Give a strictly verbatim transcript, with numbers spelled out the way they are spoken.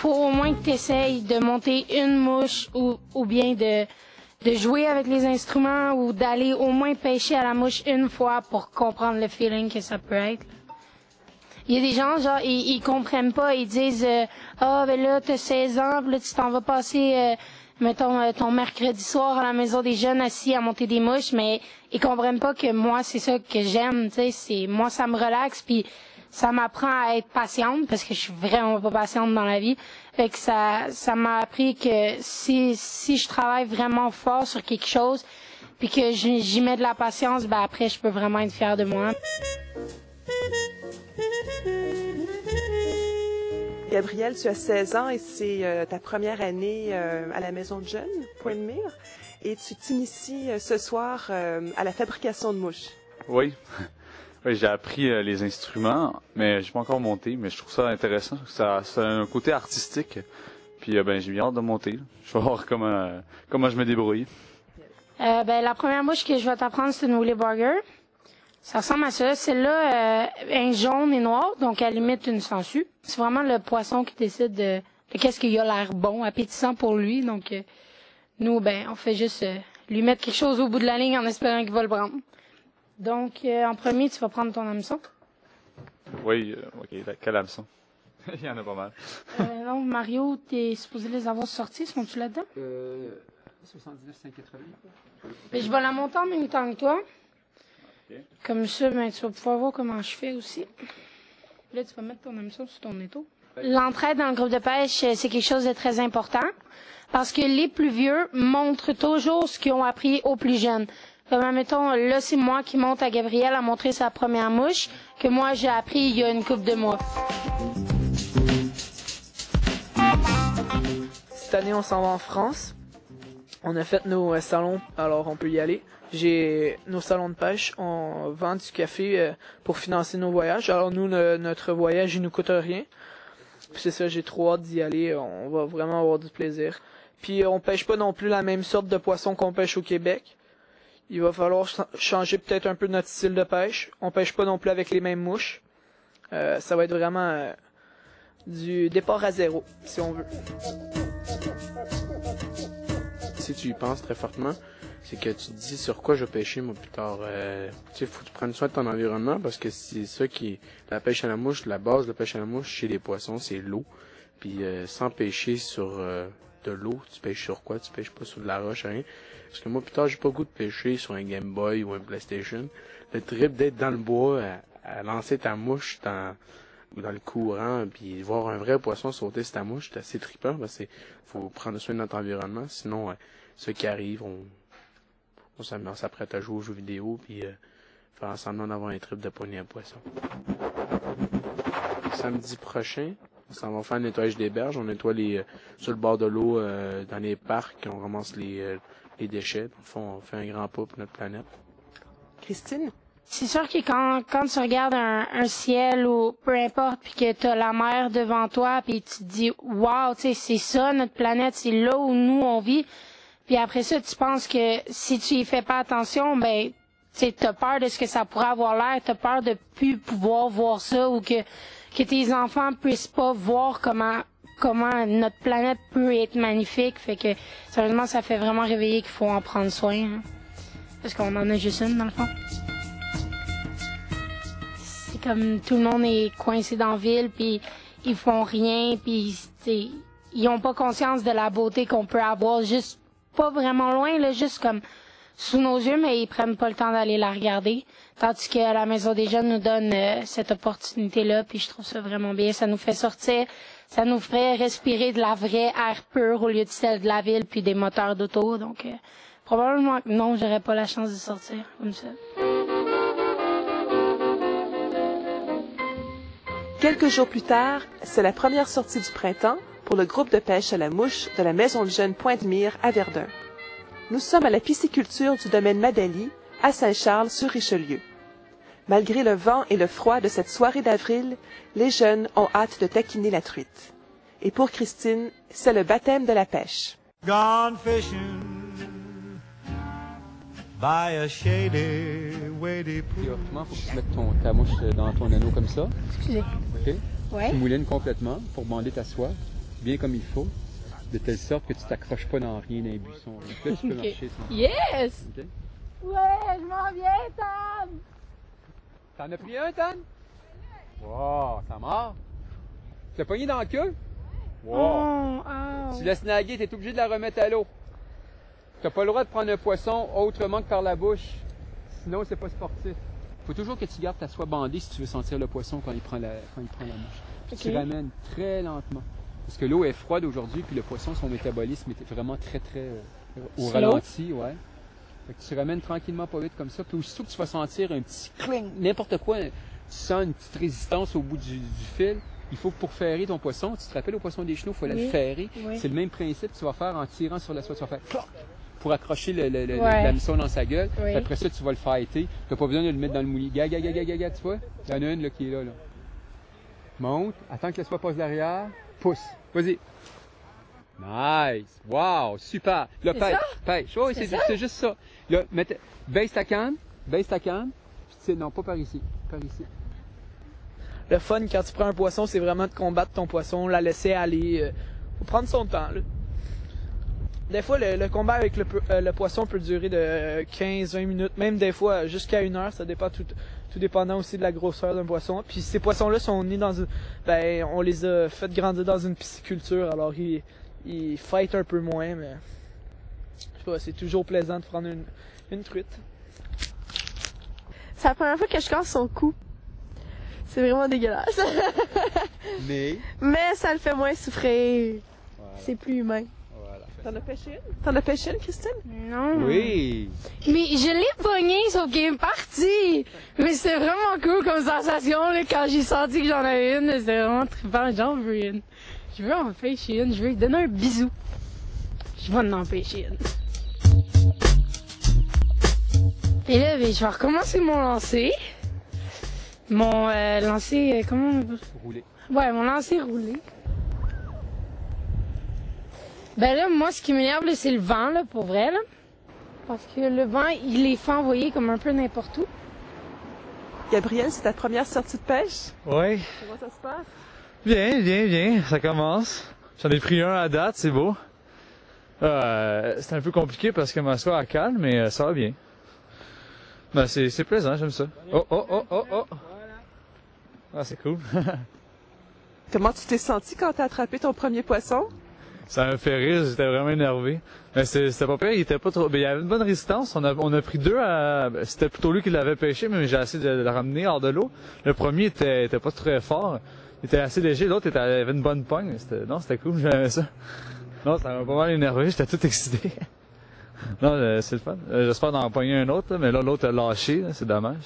faut au moins que tu essayes de monter une mouche ou, ou bien de, de jouer avec les instruments ou d'aller au moins pêcher à la mouche une fois pour comprendre le feeling que ça peut être. Il y a des gens, genre, ils, ils comprennent pas, ils disent euh, « Ah, ben là, t'as seize ans, pis là, tu t'en vas passer, euh, mettons, euh, ton mercredi soir à la maison des jeunes assis à monter des mouches », mais ils comprennent pas que moi, c'est ça que j'aime, tu sais, c'est, moi, ça me relaxe, puis ça m'apprend à être patiente, parce que je suis vraiment pas patiente dans la vie. Fait que ça, ça m'a appris que si, si je travaille vraiment fort sur quelque chose, puis que j'y mets de la patience, ben après, je peux vraiment être fière de moi. Gabrielle, tu as seize ans et c'est euh, ta première année euh, à la Maison de Jeunes, Pointe-Mire, et tu t'inities euh, ce soir euh, à la fabrication de mouches. Oui, oui, j'ai appris euh, les instruments, mais je pas encore monté, mais je trouve ça intéressant. Ça, ça a un côté artistique, puis euh, ben j'ai bien hâte de monter. Je vais voir comment, euh, comment je me débrouille. Euh, ben la première mouche que je vais t'apprendre, c'est une Woolly Burger. Ça ressemble à ça. Celle-là euh, est jaune et noire, donc elle imite une sangsue. C'est vraiment le poisson qui décide de, de qu'est-ce qui a l'air bon, appétissant pour lui. Donc euh, nous, ben, on fait juste euh, lui mettre quelque chose au bout de la ligne en espérant qu'il va le prendre. Donc euh, en premier, tu vas prendre ton hameçon. Oui, euh, ok, quel hameçon? Il y en a pas mal. euh, non, Mario, t'es supposé les avoir sortis, sont-tu là-dedans? Euh, soixante-dix-neuf cent quatre-vingts. Ben, je vais la monter en même temps que toi. Okay. Comme ça, ben, tu vas pouvoir voir comment je fais aussi. Là, tu vas mettre ton hameçon sur ton étau. L'entraide dans le groupe de pêche, c'est quelque chose de très important parce que les plus vieux montrent toujours ce qu'ils ont appris aux plus jeunes. Comme, admettons, là, c'est moi qui monte à Gabrielle à montrer sa première mouche que moi, j'ai appris il y a une couple de mois. Cette année, on s'en va en France. On a fait nos euh, salons, alors on peut y aller. J'ai nos salons de pêche, on vend du café euh, pour financer nos voyages. Alors nous, le, notre voyage, il nous coûte rien. Puis c'est ça, j'ai trop hâte d'y aller. On va vraiment avoir du plaisir. Puis on pêche pas non plus la même sorte de poisson qu'on pêche au Québec. Il va falloir ch changer peut-être un peu notre style de pêche. On pêche pas non plus avec les mêmes mouches. Euh, ça va être vraiment euh, du départ à zéro, si on veut. Si tu y penses très fortement, c'est que tu te dis sur quoi je vais pêcher moi plus tard. Euh, tu sais, faut que tu prennes soin de ton environnement parce que c'est ça qui est la pêche à la mouche, la base de la pêche à la mouche chez les poissons, c'est l'eau. Puis euh, sans pêcher sur euh, de l'eau, tu pêches sur quoi? Tu pêches pas sur de la roche, rien. Parce que moi plus tard, j'ai pas le goût de pêcher sur un Game Boy ou un PlayStation. Le trip d'être dans le bois, à, à lancer ta mouche dans, dans le courant, puis voir un vrai poisson sauter sur ta mouche, c'est assez trippant parce que faut prendre soin de notre environnement. Sinon, euh, ceux qui arrivent, on On s'apprête à jouer aux jeux vidéo puis euh, faire ensemble d'avoir un trip de poignée à poisson. Samedi prochain, on s'en va faire un nettoyage des berges. On nettoie les euh, sur le bord de l'eau euh, dans les parcs. On ramasse les, euh, les déchets. Dans le fond, on fait un grand pas pour notre planète. Christine? C'est sûr que quand, quand tu regardes un, un ciel ou peu importe, puis que tu as la mer devant toi, puis tu te dis « Wow, tu sais, c'est ça notre planète, c'est là où nous on vit », puis après ça, tu penses que si tu y fais pas attention, ben, tu t'as peur de ce que ça pourrait avoir l'air, t'as peur de plus pouvoir voir ça ou que, que tes enfants puissent pas voir comment, comment notre planète peut être magnifique. Fait que, sérieusement, ça fait vraiment réveiller qu'il faut en prendre soin, hein, parce qu'on en a juste une, dans le fond. C'est comme tout le monde est coincé dans la ville, puis ils font rien, puis ils ont pas conscience de la beauté qu'on peut avoir juste pas vraiment loin, là, juste comme sous nos yeux, mais ils prennent pas le temps d'aller la regarder. Tandis que la Maison des Jeunes nous donne euh, cette opportunité-là, puis je trouve ça vraiment bien. Ça nous fait sortir, ça nous ferait respirer de la vraie air pur au lieu de celle de la ville puis des moteurs d'auto. Donc, euh, probablement que non, j'aurais pas la chance de sortir comme ça. Quelques jours plus tard, c'est la première sortie du printemps pour le groupe de pêche à la mouche de la Maison de Jeunes Pointe-Mire à Verdun. Nous sommes à la pisciculture du domaine Madali, à Saint-Charles-sur-Richelieu. Malgré le vent et le froid de cette soirée d'avril, les jeunes ont hâte de taquiner la truite. Et pour Christine, c'est le baptême de la pêche. Gone fishing by a shady, wady pool. Théoriquement, faut que tu mettes ton, ta mouche dans ton anneau comme ça. Excusez. OK? Ouais. Tu moulines complètement pour bander ta soie. bien comme il faut, de telle sorte que tu t'accroches pas dans rien dans les buissons. Donc là, tu peux Ok. marcher sans. Yes! Ok? Ouais, je m'en viens, Tom! T'en as pris un, Tan? Wow, ça mord. Tu l'as pogné dans la queue? Wow. Oh, oh. Tu laisses naguer, t'es obligé de la remettre à l'eau. T'as pas le droit de prendre un poisson autrement que par la bouche. Sinon, c'est pas sportif. Faut toujours que tu gardes ta soie bandée si tu veux sentir le poisson quand il prend la, quand il prend la mouche. Puis Ok. tu ramènes très lentement. Parce que l'eau est froide aujourd'hui, puis le poisson, son métabolisme est vraiment très, très euh, au Slow. ralenti, ouais. Fait que tu ramènes tranquillement pas vite comme ça. Puis aussitôt que tu vas sentir un petit cling, n'importe quoi, tu sens une petite résistance au bout du, du fil, il faut que pour ferrer ton poisson, tu te rappelles au poisson des chenaux, il faut Oui. le ferrer. Oui. C'est le même principe que tu vas faire en tirant sur la soie. Tu vas faire cloc pour accrocher le, le, le, Ouais. l'hameçon dans sa gueule. Oui. Puis après ça, tu vas le fighter. Tu n'as pas besoin de le mettre dans le moulis. Gaga, gaga, gaga, tu vois? Il y en a une là, qui est là, là. Monte, attends que la soie passe derrière, pousse. Vas-y. Nice! Wow! Super! Là, C'est pêche, ça? pêche. Oui, C'est c'est, ça? c'est juste ça. Là, mette, baisse ta canne, baisse ta canne, puis tu sais, non, pas par ici, par ici. Le fun quand tu prends un poisson, c'est vraiment de combattre ton poisson, la laisser aller. euh, faut prendre son temps, là. Des fois, le, le combat avec le, euh, le poisson peut durer de quinze à vingt minutes, même des fois jusqu'à une heure, ça dépend tout, tout dépendant aussi de la grosseur d'un poisson. Puis ces poissons-là sont nés dans une... Ben, on les a fait grandir dans une pisciculture, alors ils, ils fightent un peu moins, mais... Je sais pas, c'est toujours plaisant de prendre une, une truite. C'est la première fois que je casse son cou. C'est vraiment dégueulasse. Mais, Mais ça le fait moins souffrir. voilà, C'est plus humain. voilà. T'en as pêché une? T'en as pêché une, Christine? Non. Oui! Mais je l'ai pogné, sauf qu'il est parti. Mais c'était vraiment cool comme sensation, là, quand j'ai senti que j'en avais une. C'était vraiment trippant. J'en veux une. Je veux en pêcher une. Je veux lui donner un bisou. Je vais en pêcher une. Et là, ben, je vais recommencer mon lancer. Mon euh, lancer... euh, comment on appelle ça? Rouler. Ouais, mon lancer roulé. Ben là, moi, ce qui m'énerve, là, c'est le vent, là, pour vrai, là. Parce que le vent, il les fait envoyer comme un peu n'importe où. Gabriel, c'est ta première sortie de pêche? Ouais. Comment ça se passe? Bien, bien, bien. Ça commence. J'en ai pris un à date, c'est beau. Euh, c'est un peu compliqué parce que ma soie a calme, mais euh, ça va bien. Ben, c'est, c'est plaisant, j'aime ça. Oh, oh, oh, oh, oh. Ah, c'est cool. Comment tu t'es senti quand t'as attrapé ton premier poisson? Ça m'a fait rire, j'étais vraiment énervé. Mais c'était, c'était pas pire, il était pas trop... Ben, il y avait une bonne résistance. On a, on a pris deux à... ben, c'était plutôt lui qui l'avait pêché, mais j'ai essayé de, de le ramener hors de l'eau. Le premier était, était pas très fort. Il était assez léger, l'autre était, avait une bonne pogne. C'était, non, c'était cool, j'aimais ça. Non, ça m'a pas mal énervé, j'étais tout excité. Non, euh, c'est le fun. Euh, J'espère d'en pogner un autre, là, mais là, l'autre a lâché, là, c'est dommage.